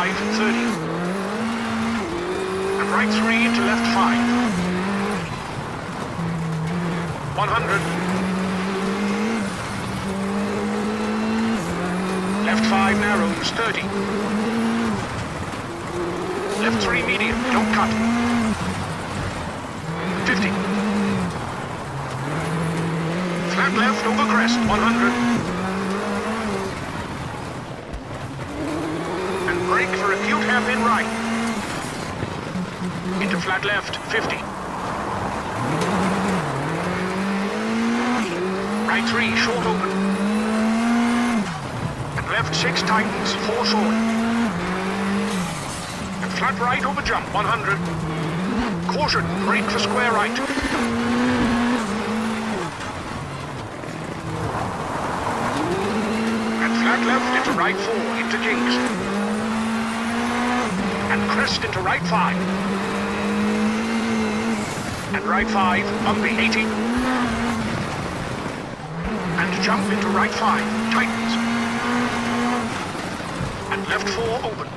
5, 30. And right 3 into left 5. 100. Left 5 narrows, 30. Left 3 medium, don't cut. 50. Flat left over crest, 100. And brake for acute hairpin right. Into flat left, 50. Right 3, short open. And left 6 tightens, 4 short. And flat right over jump, 100. Caution, brake for square right. And flat left into right 4, into kinks. And crest into right 5. And right 5, bumpy, 80. And jump into right 5, tightens. And left 4, open.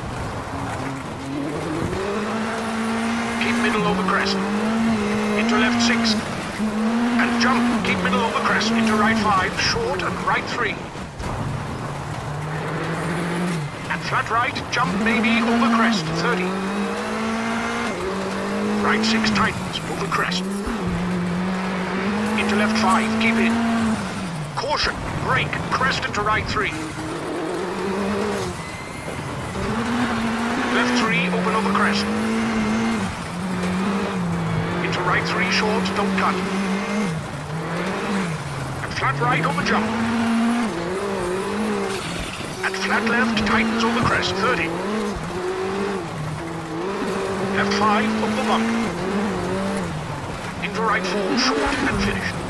Keep middle over crest. Into left 6. And jump, keep middle over crest. Into right 5, short and right 3. And flat right, jump maybe over crest, 30. Right 6 tightens, over crest. Into left 5, keep in. Caution, brake, crest into right 3. Left 3, open over crest. Into right 3, short, don't cut. And flat right over jump. And flat left, tightens over crest, 30. Left 5, over bump. Into right 4, short and finish.